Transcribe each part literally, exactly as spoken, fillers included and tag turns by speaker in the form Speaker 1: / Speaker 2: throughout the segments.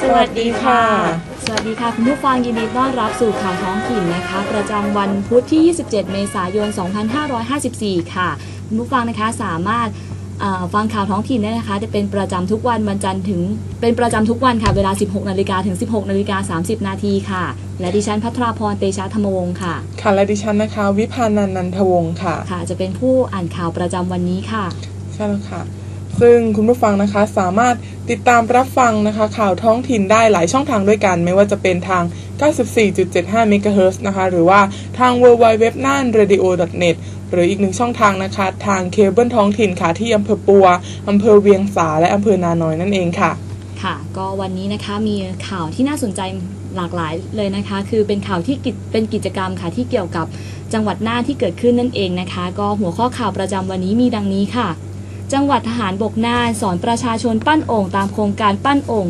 Speaker 1: วัสดีค่ะ
Speaker 2: สวัสดีค่ะคุณผู้ฟังยินดีต้อนรับสู่ข่าวท้องถิ่นนะคะประจำวันพุธที่ยี่สิบเจ็ดเมษายนสองพันห้าร้อยห้าสิบสี่ค่ะคุณผู้ฟังนะคะสามารถฟังข่าวท้องถิ่นได้นะคะจะเป็นประจำทุกวันวันจันทร์ถึงเป็นประจำทุกวันค่ะเวลา สิบหกนาฬิกา ถึง สิบหกนาฬิกาสามสิบนาทีค่ะและดิฉันภัทราพรเตชะธรรมวงศ์ค่ะ
Speaker 1: ค่ะและดิฉันนะคะวิพานันท์นันทวงศ์ค่ะ
Speaker 2: ค่ะจะเป็นผู้อ่านข่าวประจำวันนี้ค่ะ
Speaker 1: ใช่แล้วค่ะซึ่งคุณผู้ฟังนะคะสามารถติดตามรับฟังนะคะข่าวท้องถิ่นได้หลายช่องทางด้วยกันไม่ว่าจะเป็นทาง เก้าสิบสี่จุดเจ็ดห้า เมกะเฮิรตซ์ นะคะหรือว่าทาง ดับเบิลยู ดับเบิลยู ดับเบิลยู ดับเบิลยู ดอท น่าน เรดิโอ ดอท เน็ต หรืออีกหนึ่งช่องทางนะคะทางเคเบิลท้องถิ่นค่ะที่อำเภอปัวอำเภอเวียงสาและอำเภอนาน้อยนั่นเองค่ะ
Speaker 2: ค่ะก็วันนี้นะคะมีข่าวที่น่าสนใจหลากหลายเลยนะคะคือเป็นข่าวที่เป็นกิจกรรมค่ะที่เกี่ยวกับจังหวัดน่านที่เกิดขึ้นนั่นเองนะคะก็หัวข้อข่าวประจำวันนี้มีดังนี้ค่ะจังหวัดทหารบกน่านสอนประชาชนปั้นโอ่งตามโครงการปั้นโอ่ง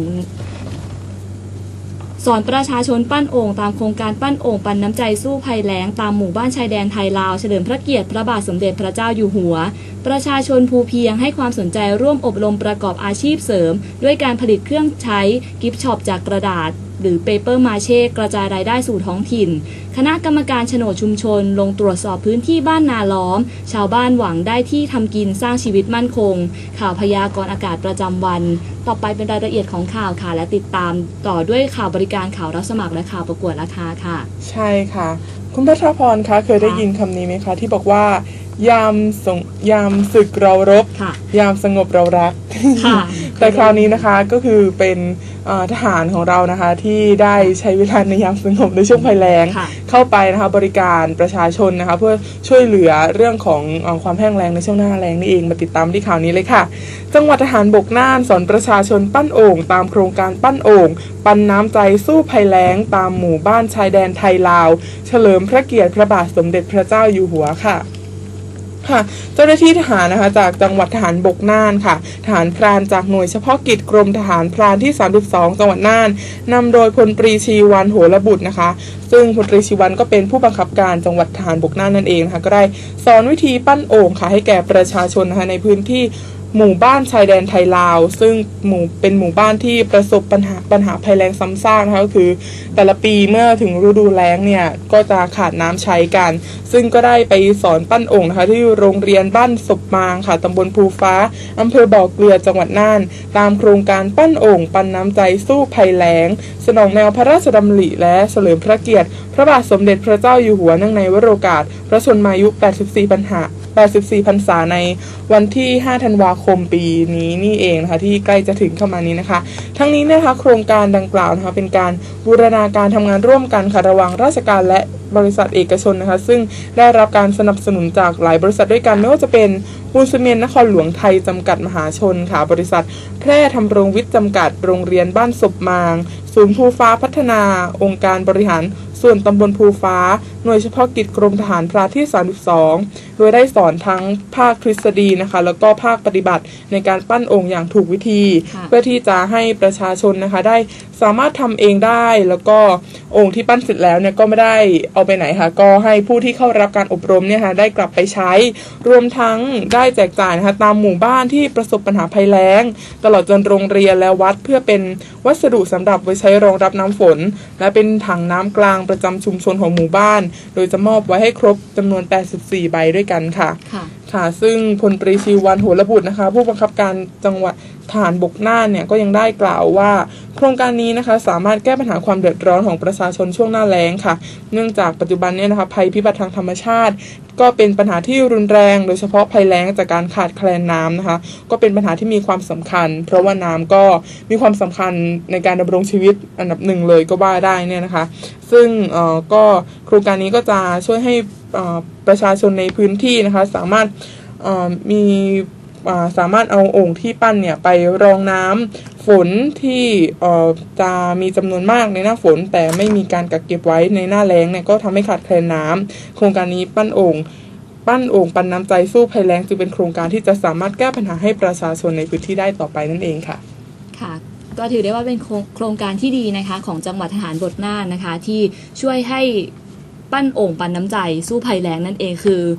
Speaker 2: สอนประชาชนปั้นโอ่งตามโครงการปั้นโอ่งปันน้ำใจสู้ภัยแล้งตามหมู่บ้านชายแดนไทยลาวเฉลิมพระเกียรติพระบาทสมเด็จพระเจ้าอยู่หัวประชาชนภูเพียงให้ความสนใจร่วมอบรมประกอบอาชีพเสริมด้วยการผลิตเครื่องใช้กิฟต์ช็อปจากกระดาษหรือเปเปอร์มาเช่กระจายรายได้สู่ท้องถิ่นคณะกรรมการโฉนดชุมชนลงตรวจสอบพื้นที่บ้านนาล้อมชาวบ้านหวังได้ที่ทำกินสร้างชีวิตมั่นคงข่าวพยากรณ์อากาศประจำวันต่อไปเป็นรายละเอียดของข่าวค่ะและติดตามต่อด้วยข่าวบริการข่าวรับสมัครและข่าวประกวดราคาค่ะ
Speaker 1: ใช่ค่ะคุณพัชรพรคะเคยได้ยินคำนี้ไหมคะที่บอกว่ายามสงยามศึกเรารบยามสงบเรารักแต่คราวนี้นะคะก็คือเป็นทหารของเรานะคะที่ได้ใช้เวลาในยามสงบในช่วงภัยแล้งเข้าไปนะคะบริการประชาชนนะคะเพื่อช่วยเหลือเรื่องของความแห้งแล้งในช่วงหน้าแล้งนี่เองมาติดตามที่ข่าวนี้เลยค่ะจังหวัดทหารบกน่านสอนประชาชนปั้นโอ่งตามโครงการปั้นโอ่งปันน้ำใจสู้ภัยแล้งตามหมู่บ้านชายแดนไทยลาวเฉลิมพระเกียรติพระบาทสมเด็จพระเจ้าอยู่หัวค่ะค่ะเจ้าหน้าที่ทหารนะคะจากจังหวัดทหารบกน่านค่ะทหารพรานจากหน่วยเฉพาะกิจกรมทหารพรานที่สามสิบสองจังหวัดน่านนำโดยพลตรีชีวันโหระบุตรนะคะซึ่งพลตรีชีวันก็เป็นผู้บังคับการจังหวัดทหารบกน่านนั่นเองนะคะก็ได้สอนวิธีปั้นโอ่งค่ะให้แก่ประชาชนนะคะในพื้นที่หมู่บ้านชายแดนไทยลาวซึ่งหมู่เป็นหมู่บ้านที่ประสบปัญหาปัญหาภัยแล้งซ้ำซากนะคะก็คือแต่ละปีเมื่อถึงฤดูแล้งเนี่ยก็จะขาดน้ำใช้กันซึ่งก็ได้ไปสอนปั้นโอ่งนะคะที่โรงเรียนบ้านศพมางค่ะตำบลภูฟ้าอำเภอบ่อเกลือจังหวัดน่านตามโครงการปั้นโอ่งปันน้ำใจสู้ภัยแล้งสนองแนวพระราชดำริและเฉลิมพระเกียรติพระบาทสมเด็จพระเจ้าอยู่หัวเนื่องในวโรกาสพระชนมายุแปดสิบสี่พรรษาแปดสิบสี่พรรษาในวันที่ห้าธันวาคมปีนี้นี่เองนะคะที่ใกล้จะถึงเข้ามานี้นะคะทั้งนี้นะคะโครงการดังกล่าวนะคะเป็นการบูรณาการทำงานร่วมกันค่ะระหว่างราชการและบริษัทเอกชนนะคะซึ่งได้รับการสนับสนุนจากหลายบริษัทด้วยกันไม่ว่าจะเป็นปูนซีเมนต์นครหลวงไทยจำกัดมหาชนค่ะบริษัทแพร่ทำรงวิทย์จำกัดโรงเรียนบ้านศพมางศูนย์ภูฟ้าพัฒนาองค์การบริหารส่วนตำบลภูฟ้าหน่วยเฉพาะกิจกรมทหารพรานที่สามสิบสองโดยได้สอนทั้งภาคทฤษฎีนะคะแล้วก็ภาคปฏิบัติในการปั้นโอ่งอย่างถูกวิธีเพื่อที่จะให้ประชาชนนะคะได้สามารถทำเองได้แล้วก็โอ่งที่ปั้นเสร็จแล้วเนี่ยก็ไม่ได้เอาไปไหนค่ะก็ให้ผู้ที่เข้ารับการอบรมเนี่ยค่ะได้กลับไปใช้รวมทั้งได้แจกจ่ายนะคะตามหมู่บ้านที่ประสบปัญหาภัยแล้งตลอดจนโรงเรียนและวัดเพื่อเป็นวัสดุสำหรับไว้ใช้รองรับน้ำฝนและเป็นถังน้ำกลางประจำชุมชนของหมู่บ้านโดยจะมอบไว้ให้ครบจำนวนแปดสิบสี่ใบด้วยกันค่ะค่ะซึ่งพลตรีชีวันโหระบุตรนะคะผู้บังคับการจังหวัดทหารบกน่านเนี่ยก็ยังได้กล่าวว่าโครงการนี้นะคะสามารถแก้ปัญหาความเดือดร้อนของประชาชนช่วงหน้าแล้งค่ะเนื่องจากปัจจุบันเนี่ยนะคะภัยพิบัติทางธรรมชาติก็เป็นปัญหาที่รุนแรงโดยเฉพาะภัยแล้งจากการขาดแคลนน้ำนะคะก็เป็นปัญหาที่มีความสำคัญเพราะว่าน้ำก็มีความสำคัญในการดำรงชีวิตอันดับหนึ่งเลยก็ว่าได้เนี่ยนะคะซึ่งเอ่อก็โครงการนี้ก็จะช่วยให้ประชาชนในพื้นที่นะคะสามารถมีสามารถเอาโอ่งที่ปั้นเนี่ยไปรองน้ำฝนที่จะมีจำนวนมากในหน้าฝนแต่ไม่มีการกักเก็บไว้ในหน้าแล้งเนี่ยก็ทำให้ขาดแคลนน้ำโครงการนี้ปั้นโอ่งปั้นโอ่งปันน้ำใจสู้ภัยแล้งจึงเป็นโครงการที่จะสามารถแก้ปัญหาให้ประชาชนในพื้นที่ได้ต่อไปนั่นเองค่ะ
Speaker 2: ค่ะก็ถือได้ว่าเป็นโครงการที่ดีนะคะของจังหวัดทหารบกน่านนะคะที่ช่วยให้ปั้นโอ่งปันน้ำใจสู้ภัยแล้งนั่นเองคือ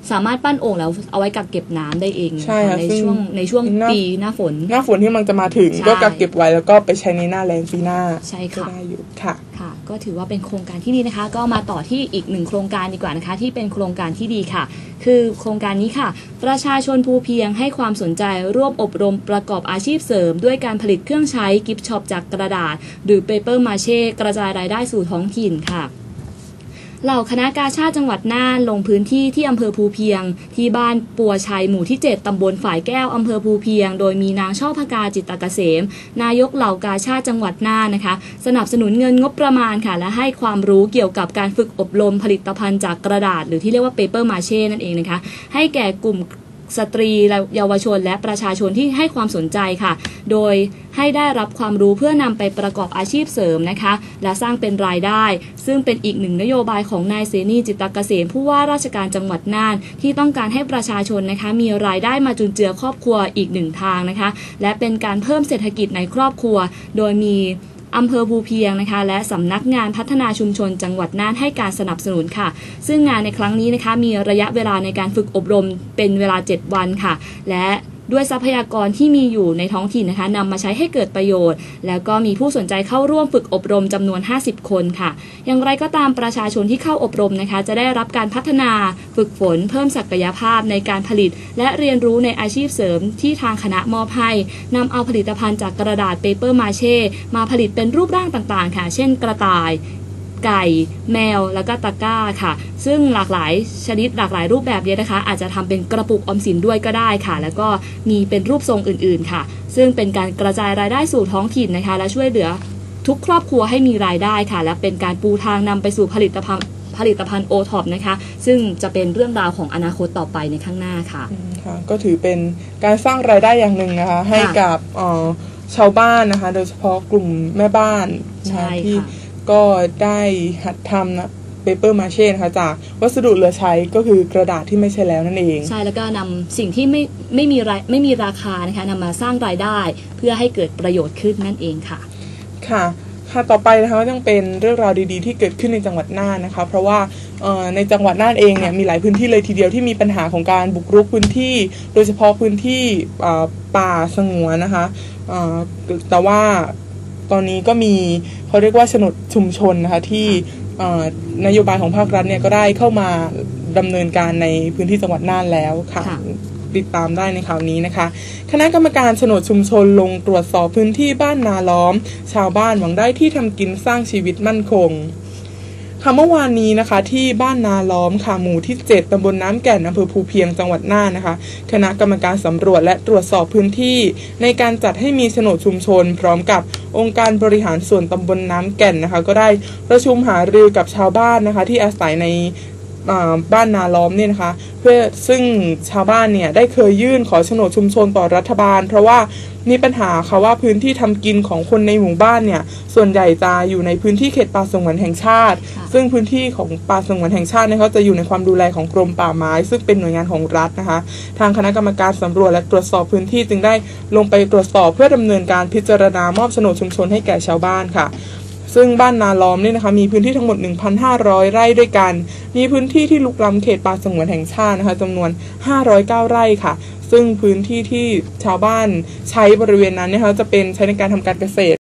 Speaker 2: สามารถปั้นโอ่งแล้วเอาไว้กักเก็บน้ำได้เอง
Speaker 1: ใช่ค่ะ
Speaker 2: ในช่วงในช่วงปีหน้าฝน
Speaker 1: หน้าฝนที่มันจะมาถึงก็กักเก็บไว้แล้วก็ไปใช้ในหน้าแล้งปีหน้า
Speaker 2: ใช่ค่ะ
Speaker 1: ได้อยู่ค่ะ
Speaker 2: ค่ะก็ถือว่าเป็นโครงการที่ดีนะคะก็มาต่อที่อีกหนึ่งโครงการดีกว่านะคะที่เป็นโครงการที่ดีค่ะคือโครงการนี้ค่ะประชาชนภูเพียงให้ความสนใจร่วมอบรมประกอบอาชีพเสริมด้วยการผลิตเครื่องใช้กิฟต์ช็อปจากกระดาษหรือเปเปอร์มาเช่กระจายรายได้สู่ท้องถิ่นค่ะเหล่าคณะกาชาดจังหวัดน่านลงพื้นที่ที่อำเภอภูเพียงที่บ้านปัวชัยหมู่ที่เจ็ดตำบลฝ่ายแก้วอำเภอภูเพียงโดยมีนางช่อพกาจิตตเกษมนายกเหล่ากาชาดจังหวัดน่านนะคะสนับสนุนเงินงบประมาณค่ะและให้ความรู้เกี่ยวกับการฝึกอบรมผลิตภัณฑ์จากกระดาษหรือที่เรียกว่าเปเปอร์มาเช่นั่นเองนะคะให้แก่กลุ่มสตรีเยาวชนและประชาชนที่ให้ความสนใจค่ะโดยให้ได้รับความรู้เพื่อนำไปประกอบอาชีพเสริมนะคะและสร้างเป็นรายได้ซึ่งเป็นอีกหนึ่งนโยบายของนายเสนีจิตตเกษมผู้ว่าราชการจังหวัดน่านที่ต้องการให้ประชาชนนะคะมีรายได้มาจุนเจือครอบครัวอีกหนึ่งทางนะคะและเป็นการเพิ่มเศรษฐกิจในครอบครัวโดยมีอำเภอภูเพียงนะคะและสำนักงานพัฒนาชุมชนจังหวัดน่านให้การสนับสนุนค่ะซึ่งงานในครั้งนี้นะคะมีระยะเวลาในการฝึกอบรมเป็นเวลาเจ็ดวันค่ะและด้วยทรัพยากรที่มีอยู่ในท้องถิ่นนะคะนำมาใช้ให้เกิดประโยชน์แล้วก็มีผู้สนใจเข้าร่วมฝึกอบรมจำนวนห้าสิบคนค่ะอย่างไรก็ตามประชาชนที่เข้าอบรมนะคะจะได้รับการพัฒนาฝึกฝนเพิ่มศักยภาพในการผลิตและเรียนรู้ในอาชีพเสริมที่ทางคณะมอบให้นำเอาผลิตภัณฑ์จากกระดาษเปเปอร์มาเช่มาผลิตเป็นรูปร่างต่างๆค่ะเช่นกระต่ายไก่แมวแล้วก็ตะกร้าค่ะซึ่งหลากหลายชนิดหลากหลายรูปแบบนี้นะคะอาจจะทำเป็นกระปุกออมสินด้วยก็ได้ค่ะแล้วก็มีเป็นรูปทรงอื่นๆค่ะซึ่งเป็นการกระจายรายได้สู่ท้องถิ่นนะคะและช่วยเหลือทุกครอบครัวให้มีรายได้ค่ะและเป็นการปูทางนำไปสู่ผลิตภัณฑ์ผลิตภัณฑ์โอท็อปนะคะซึ่งจะเป็นเรื่องราวของอนาคตต่อไปในข้างหน้าค่ะ
Speaker 1: ค่ะก็ถือเป็นการสร้างรายได้อย่างหนึ่งนะคะให้กับชาวบ้านนะคะโดยเฉพาะกลุ่มแม่บ้านนะคะที่ก็ได้หัดทำนะเปเปอร์มาเช่นะคะจากวัสดุเหลือใช้ก็คือกระดาษที่ไม่ใช่แล้วนั่นเอง
Speaker 2: ใช่แล้วก็นำสิ่งที่ไม่ไม่มีไม่มีราคานะคะนำมาสร้างรายได้เพื่อให้เกิดประโยชน์ขึ้นนั่นเองค่ะ
Speaker 1: ค่ะค่ะต่อไปนะคะก็ยังเป็นเรื่องราวดีๆที่เกิดขึ้นในจังหวัดน่านนะคะเพราะว่าในจังหวัดน่านเองเนี่ยมีหลายพื้นที่เลยทีเดียวที่มีปัญหาของการบุกรุกพื้นที่โดยเฉพาะพื้นที่ป่าสงวนนะคะแต่ว่าตอนนี้ก็มีเขาเรียกว่าโฉนดชุมชนนะคะที่นโยบายของภาครัฐเนี่ยก็ได้เข้ามาดำเนินการในพื้นที่จังหวัดน่านแล้วค่ะติดตามได้ในข่าวนี้นะคะคณะกรรมการโฉนดชุมชนลงตรวจสอบพื้นที่บ้านนาล้อมชาวบ้านหวังได้ที่ทำกินสร้างชีวิตมั่นคงค่ะเมื่อวานนี้นะคะที่บ้านนาล้อมค่ะหมู่ที่เจ็ดตำบลน้ำแก่นอำเภอภูเพียงจังหวัดน่านนะคะคณะกรรมการสำรวจและตรวจสอบพื้นที่ในการจัดให้มีโฉนดชุมชนพร้อมกับองค์การบริหารส่วนตำบลน้ำแก่นนะคะก็ได้ประชุมหารือกับชาวบ้านนะคะที่อาศัยในบ้านนาล้อมเนี่ยนะคะเพื่อซึ่งชาวบ้านเนี่ยได้เคยยื่นขอโฉนดชุมชนต่อรัฐบาลเพราะว่ามีปัญหาค่ะว่าพื้นที่ทำกินของคนในหมู่บ้านเนี่ยส่วนใหญ่จะอยู่ในพื้นที่เขตป่าสงวนแห่งชาติซึ่งพื้นที่ของป่าสงวนแห่งชาติเนี่ยเขาจะอยู่ในความดูแลของกรมป่าไม้ซึ่งเป็นหน่วยงานของรัฐนะคะทางคณะกรรมการสำรวจและตรวจสอบพื้นที่จึงได้ลงไปตรวจสอบเพื่อดำเนินการพิจารณามอบโฉนดชุมชนให้แก่ชาวบ้านค่ะซึ่งบ้านนาล้อมนี่นะคะมีพื้นที่ทั้งหมด หนึ่งพันห้าร้อย ไร่ด้วยกันมีพื้นที่ที่ลุกล้ำเขตป่าสงวนแห่งชาตินะคะจำนวนห้าร้อยเก้าไร่ค่ะซึ่งพื้นที่ที่ชาวบ้านใช้บริเวณนั้นนะคะจะเป็นใช้ในการทำการเกษตร